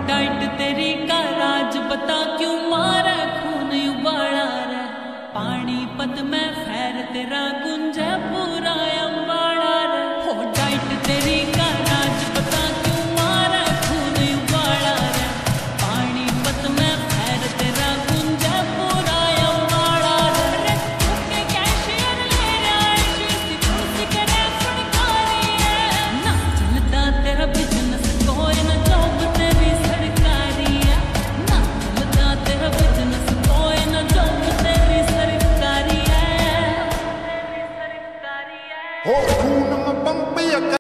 Diet तेरी का राज बता क्यों मारे खून उबाला रे। पानीपत में खैर तेरा गुंजे